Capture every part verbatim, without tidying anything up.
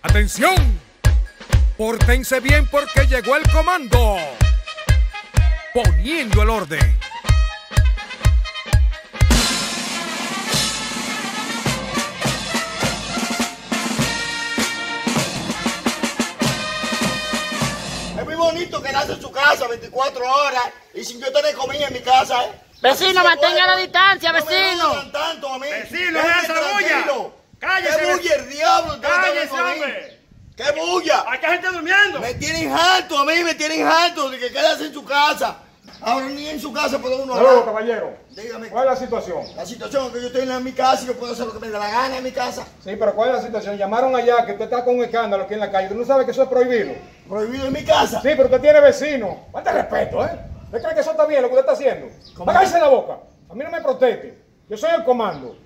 ¡Atención! Pórtense bien porque llegó el comando. Poniendo el orden. Es muy bonito quedarse en su casa veinticuatro horas y sin yo tener comida en mi casa, ¿eh? Vecino, mantenga la distancia, No vecino. me tanto a mí. Vecino, deja esa bulla. Cállese. ¿Qué bulla el diablo? Cállese, hombre. ¿Qué bulla? Hay gente durmiendo. Me tienen harto a mí, me tienen harto de que quedarse en su casa. Ahora ni en su casa puede uno hablar. Saludos, caballero. Dígame. ¿Cuál es la situación? La situación es que yo estoy en mi casa y yo puedo hacer lo que me dé la gana en mi casa. Sí, pero ¿cuál es la situación? Llamaron allá que usted está con un escándalo aquí en la calle. ¿Usted no sabe que eso es prohibido? Prohibido en mi casa. Sí, pero usted tiene vecino. Falta de respeto, ¿eh? ¿Usted cree que eso está bien lo que usted está haciendo? Cállese la boca. A mí no me proteste. Yo soy el comando.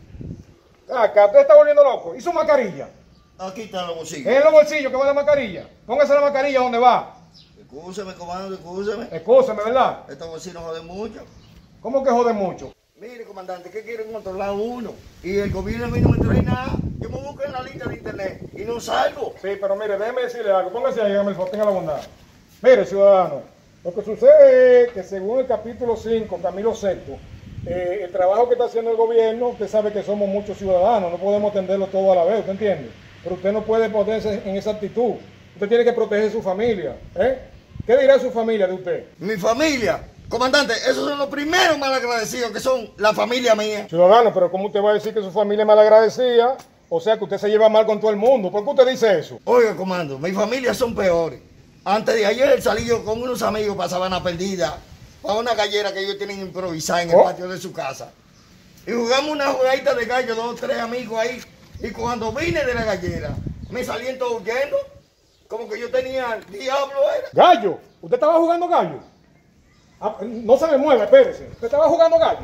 Acá, usted está volviendo loco. ¿Y su mascarilla? Aquí están los bolsillos. En los bolsillos, ¿qué va la mascarilla? Póngase la mascarilla donde va. Excúseme, comando, excúseme. Excúseme, ¿verdad? Estos vecinos joden mucho. ¿Cómo que jode mucho? Mire, comandante, ¿qué quieren controlar uno? Y el gobierno a mí no me trae nada. Yo me busco en la lista de internet y no salgo. Sí, pero mire, déjeme decirle algo. Póngase ahí, dígame el favor, tenga la bondad. Mire, ciudadano, lo que sucede es que según el capítulo cinco, Camilo sexto, eh, el trabajo que está haciendo el gobierno, usted sabe que somos muchos ciudadanos, no podemos atenderlo todo a la vez, ¿usted entiende? Pero usted no puede ponerse en esa actitud. Usted tiene que proteger su familia, ¿eh? ¿Qué dirá su familia de usted? Mi familia. Comandante, esos son los primeros malagradecidos que son la familia mía. Ciudadano, pero ¿cómo usted va a decir que su familia es malagradecida? O sea, que usted se lleva mal con todo el mundo. ¿Por qué usted dice eso? Oiga, comando, mi familia son peores. Antes de ayer salí yo con unos amigos para Sabana Perdida, para una gallera que ellos tienen improvisada en el ¿Oh? patio de su casa. Y jugamos una jugadita de gallo, dos o tres amigos ahí. Y cuando vine de la gallera, me salí todo huyendo. Como que yo tenía diablo, era. ¿Gallo? ¿Usted estaba jugando gallo? Ah, no se me mueva, espérese. ¿Usted estaba jugando gallo?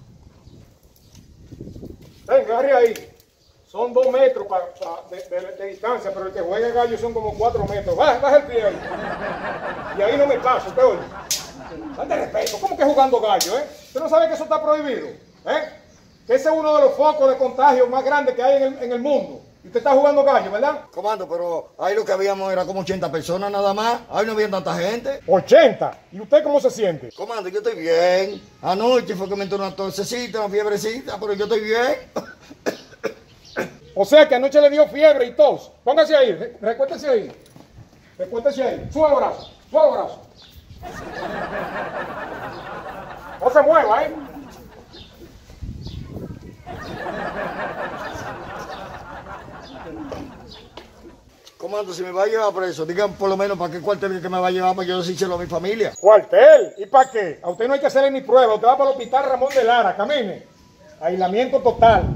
Venga, agarre ahí. Son dos metros pa, pa, de, de, de distancia, pero el que juega gallo son como cuatro metros. Baja, baja el pie ahí. Y ahí no me paso, ¿usted oye? Date respeto. ¿Cómo que jugando gallo, eh? ¿Usted no sabe que eso está prohibido? ¿Eh? Que ese es uno de los focos de contagio más grandes que hay en el, en el mundo. Y usted está jugando gallo, ¿verdad? Comando, pero ahí lo que habíamos era como ochenta personas nada más. Ahí no había tanta gente. ochenta. ¿Y usted cómo se siente? Comando, yo estoy bien. Anoche fue que me entró una tosecita, una fiebrecita, pero yo estoy bien. O sea que anoche le dio fiebre y tos. Póngase ahí, re recuérdese ahí. Recuérdese ahí. Suave brazo, suave brazo. No se mueva, ¿eh? Comando, si me va a llevar preso, digan por lo menos para qué cuartel que me va a llevar para yo decírselo a mi familia. ¿Cuartel? ¿Y para qué? A usted no hay que hacerle ni prueba. Usted va para el hospital Ramón de Lara. Camine. Aislamiento total.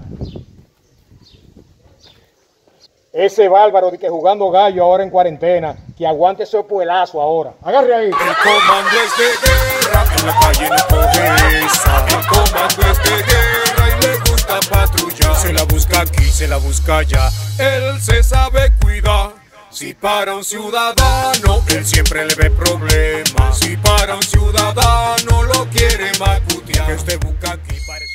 Ese bárbaro de que jugando gallo ahora en cuarentena, que aguante ese puelazo ahora. Agarre ahí. El comando es de guerra, en la calle no coge esa. El comando es de guerra y le gusta patrullar. Se la busca aquí, se la busca allá. Él se sabe cuidar. Si para un ciudadano, él siempre le ve problemas. Si para un ciudadano lo quiere macutear. Que usted busca aquí, parece.